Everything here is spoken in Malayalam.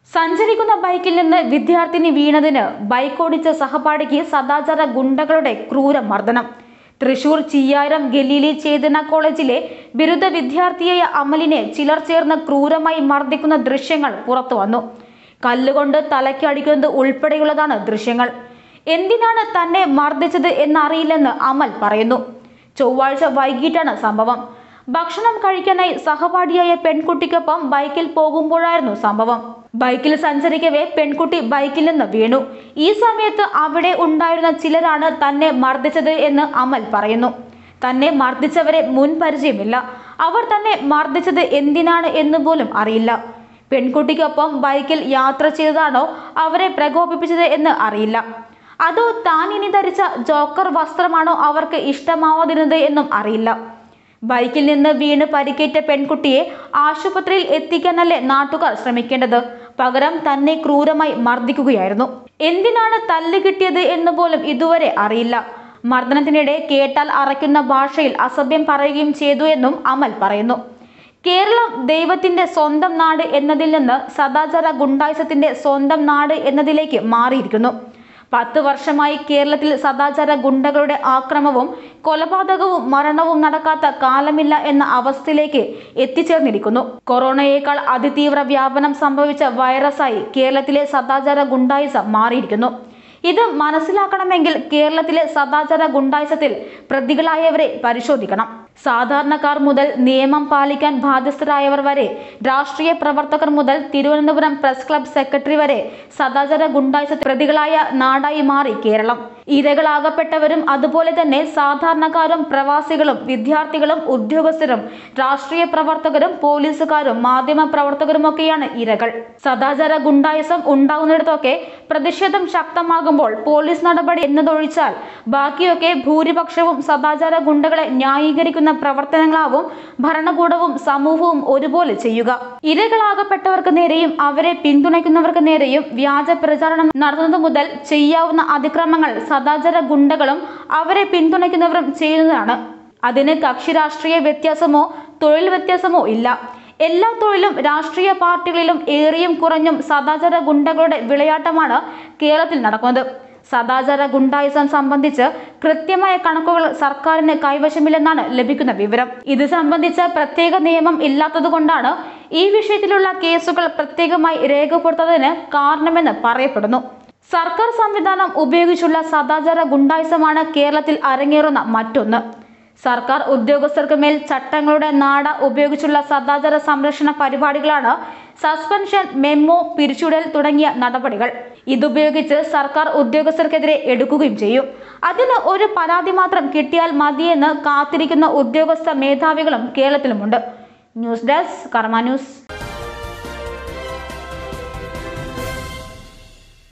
സഞ്ചരിക്കുന്ന ബൈക്കിൽ നിന്ന് വിദ്യാർത്ഥിനി വീണതിന് ബൈക്കോടിച്ച സഹപാഠിക്ക് സദാചാര ഗുണ്ടകളുടെ ക്രൂരമർദ്ദനം. തൃശൂർ ചിയ്യാരം ഗലീലി ചേതന കോളേജിലെ ബിരുദ വിദ്യാർത്ഥിയായ അമലിനെ ചിലർ ചേർന്ന് ക്രൂരമായി മർദ്ദിക്കുന്ന ദൃശ്യങ്ങൾ പുറത്തുവന്നു. കല്ലുകൊണ്ട് തലയ്ക്ക് അടിക്കുന്നത് ഉൾപ്പെടെയുള്ളതാണ് ദൃശ്യങ്ങൾ. എന്തിനാണ് തന്നെ മർദ്ദിച്ചത് എന്നറിയില്ലെന്ന് അമൽ പറയുന്നു. ചൊവ്വാഴ്ച വൈകിട്ടാണ് സംഭവം. ഭക്ഷണം കഴിക്കാനായി സഹപാഠിയായ പെൺകുട്ടിക്കൊപ്പം ബൈക്കിൽ പോകുമ്പോഴായിരുന്നു സംഭവം. ബൈക്കിൽ സഞ്ചരിക്കവേ പെൺകുട്ടി ബൈക്കിൽ നിന്ന് വീണു. ഈ സമയത്ത് അവിടെ ഉണ്ടായിരുന്ന ചിലരാണ് തന്നെ മർദ്ദിച്ചത് എന്ന് അമൽ പറയുന്നു. തന്നെ മർദ്ദിച്ചവരെ മുൻ പരിചയമില്ല. അവർ തന്നെ മർദ്ദിച്ചത് എന്തിനാണ് എന്ന് പോലും അറിയില്ല. പെൺകുട്ടിക്കൊപ്പം ബൈക്കിൽ യാത്ര ചെയ്തതാണോ അവരെ പ്രകോപിപ്പിച്ചത് എന്ന് അറിയില്ല. അതോ താൻ ഇനി ധരിച്ച ജോക്കർ വസ്ത്രമാണോ അവർക്ക് ഇഷ്ടമാവാതിരുന്നത് എന്നും അറിയില്ല. ബൈക്കിൽ നിന്ന് വീണ് പരിക്കേറ്റ പെൺകുട്ടിയെ ആശുപത്രിയിൽ എത്തിക്കാനല്ലേ നാട്ടുകാർ ശ്രമിക്കേണ്ടത്? പകരം തന്നെ ക്രൂരമായി മർദ്ദിക്കുകയായിരുന്നു. എന്തിനാണ് തല്ല് കിട്ടിയത് എന്ന് പോലും ഇതുവരെ അറിയില്ല. മർദ്ദനത്തിനിടെ കേട്ടാൽ അറയ്ക്കുന്ന ഭാഷയിൽ അസഭ്യം പറയുകയും ചെയ്തു എന്നും അമൽ പറയുന്നു. കേരളം ദൈവത്തിന്റെ സ്വന്തം നാട് എന്നതിൽ നിന്ന് സദാചാര ഗുണ്ടായിസത്തിന്റെ സ്വന്തം നാട് എന്നതിലേക്ക് മാറിയിരിക്കുന്നു. 10 വർഷമായി കേരളത്തിൽ സദാചാര ഗുണ്ടകളുടെ ആക്രമണവും കൊലപാതകവും മരണവും നടക്കാത്ത കാലമില്ല എന്ന അവസ്ഥയിലേക്ക് എത്തിച്ചേർന്നിരിക്കുന്നു. കൊറോണയേക്കാൾ അതിതീവ്ര വ്യാപനം സംഭവിച്ച വൈറസായി കേരളത്തിലെ സദാചാര ഗുണ്ടായിസം മാറിയിരിക്കുന്നു. ഇത് മനസ്സിലാക്കണമെങ്കിൽ കേരളത്തിലെ സദാചാര ഗുണ്ടായിസത്തിൽ പ്രതികളായവരെ പരിശോധിക്കണം. സാധാരണക്കാർ മുതൽ നിയമം പാലിക്കാൻ ബാധ്യസ്ഥരായവർ വരെ, രാഷ്ട്രീയ പ്രവർത്തകർ മുതൽ തിരുവനന്തപുരം പ്രസ് ക്ലബ് സെക്രട്ടറി വരെ സദാചാര ഗുണ്ടായിസത്തിൽ പ്രതികളായ നാടായി മാറി കേരളം. ഇരകളാകപ്പെട്ടവരും അതുപോലെ തന്നെ സാധാരണക്കാരും പ്രവാസികളും വിദ്യാർത്ഥികളും ഉദ്യോഗസ്ഥരും രാഷ്ട്രീയ പ്രവർത്തകരും പോലീസുകാരും മാധ്യമ പ്രവർത്തകരുമൊക്കെയാണ് ഇരകൾ. സദാചാര ഗുണ്ടായിസം ഉണ്ടാകുന്നിടത്തൊക്കെ പ്രതിഷേധം ശക്തമാകുമ്പോൾ പോലീസ് നടപടി എന്നതൊഴിച്ചാൽ ബാക്കിയൊക്കെ ഭൂരിപക്ഷവും സദാചാര ഗുണ്ടകളെ ന്യായീകരിക്കുന്ന പ്രവർത്തനങ്ങളാവും ഭരണകൂടവും സമൂഹവും ഒരുപോലെ ചെയ്യുക. ഇരകളാകപ്പെട്ടവർക്ക് നേരെയും അവരെ പിന്തുണയ്ക്കുന്നവർക്ക് നേരെയും വ്യാജ പ്രചാരണം നടത്തുന്നത് മുതൽ ചെയ്യാവുന്ന അതിക്രമങ്ങൾ സദാചാര ഗുണ്ടകളും അവരെ പിന്തുണയ്ക്കുന്നവരും ചെയ്യുന്നതാണ്. അതിന് കക്ഷി രാഷ്ട്രീയ വ്യത്യാസമോ തൊഴിൽ വ്യത്യാസമോ ഇല്ല. എല്ലാ തൊഴിലും രാഷ്ട്രീയ പാർട്ടികളിലും ഏറിയും കുറഞ്ഞും സദാചാര ഗുണ്ടകളുടെ വിളയാട്ടമാണ് കേരളത്തിൽ നടക്കുന്നത്. സദാചാര ഗുണ്ടായിസം സംബന്ധിച്ച് കൃത്യമായ കണക്കുകൾ സർക്കാരിന് കൈവശമില്ലെന്നാണ് ലഭിക്കുന്ന വിവരം. ഇത് സംബന്ധിച്ച പ്രത്യേക നിയമം ഇല്ലാത്തതുകൊണ്ടാണ് ഈ വിഷയത്തിലുള്ള കേസുകൾ പ്രത്യേകമായി രേഖപ്പെടുത്തുന്നതിന് കാരണമെന്ന് പറയപ്പെടുന്നു. സർക്കാർ സംവിധാനം ഉപയോഗിച്ചുള്ള സദാചാര ഗുണ്ടായിസമാണ് കേരളത്തിൽ അരങ്ങേറുന്ന മറ്റൊന്ന്. സർക്കാർ ഉദ്യോഗസ്ഥർക്ക് മേൽ ചട്ടങ്ങളുടെ നാട ഉപയോഗിച്ചുള്ള സദാചാര സംരക്ഷണ പരിപാടികളാണ് സസ്പെൻഷൻ, മെമ്മോ, പിരിച്ചുവിടൽ തുടങ്ങിയ നടപടികൾ. ഇതുപയോഗിച്ച് സർക്കാർ ഉദ്യോഗസ്ഥർക്കെതിരെ എടുക്കുകയും ചെയ്യും. അതിന് ഒരു പരാതി മാത്രം കിട്ടിയാൽ മതിയെന്ന് കാത്തിരിക്കുന്ന ഉദ്യോഗസ്ഥ മേധാവികളും കേരളത്തിലുമുണ്ട്. News desk Karma news.